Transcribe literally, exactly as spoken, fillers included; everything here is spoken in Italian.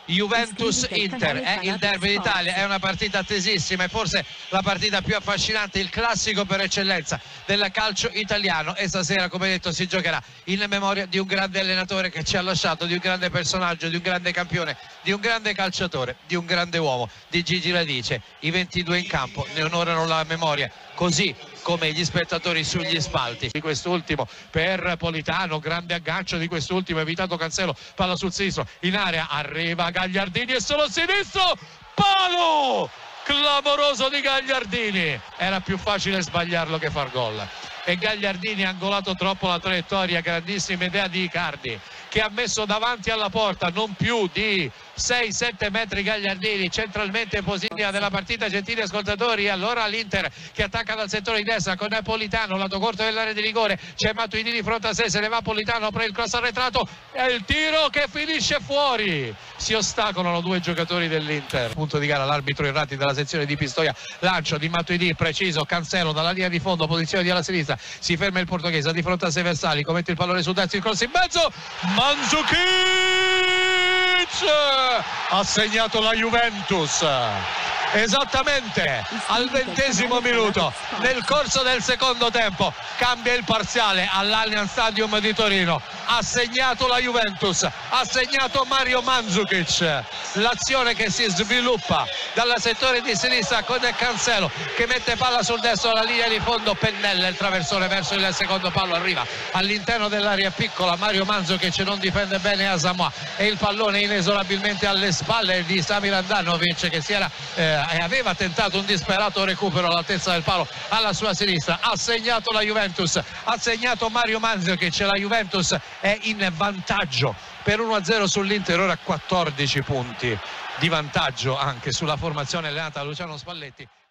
Juventus-Inter è il derby d'Italia, è una partita attesissima, è forse la partita più affascinante, il classico per eccellenza del calcio italiano, e stasera, come detto, si giocherà in memoria di un grande allenatore che ci ha lasciato, di un grande personaggio, di un grande campione, di un grande calciatore, di un grande uomo, di Gigi Radice. I ventidue in campo ne onorano la memoria, così come gli spettatori sugli spalti. Di quest'ultimo per Politano, grande aggancio di quest'ultimo, evitato Cancelo, palla sul sinistro, in area, arriva Gagliardini e solo sinistro, palo! Clamoroso di Gagliardini, era più facile sbagliarlo che far gol, e Gagliardini ha angolato troppo la traiettoria. Grandissima idea di Icardi, che ha messo davanti alla porta non più di sei sette metri Gagliardini, centralmente in posizione della partita, gentili ascoltatori. Allora l'Inter che attacca dal settore di destra con Politano, lato corto dell'area di rigore, c'è Matuidi di fronte a sé, se ne va Politano, apre il cross arretrato e il tiro che finisce fuori. Si ostacolano due giocatori dell'Inter. Punto di gara l'arbitro Irrati della sezione di Pistoia, lancio di Matuidi preciso, Cancelo dalla linea di fondo, posizione di alla sinistra, si ferma il portoghese di fronte a sé Versali, commette il pallone sul destro, il cross in mezzo, Mandzukic ha segnato la Juventus esattamente al ventesimo minuto. Nel corso del secondo tempo cambia il parziale all'Allianz Stadium di Torino, ha segnato la Juventus, ha segnato Mario Mandzukic. L'azione che si sviluppa dal settore di sinistra con Cancelo che mette palla sul destro alla linea di fondo, pennella il traversone verso il secondo palo, arriva all'interno dell'area piccola Mario Mandzukic, non difende bene Asamoah e il pallone inesorabilmente alle spalle di Samir Handanovic, che si era eh, e aveva tentato un disperato recupero all'altezza del palo alla sua sinistra. Ha segnato la Juventus, ha segnato Mario Mandzukic, la Juventus è in vantaggio per uno a zero sull'Inter, ora quattordici punti di vantaggio anche sulla formazione allenata da Luciano Spalletti.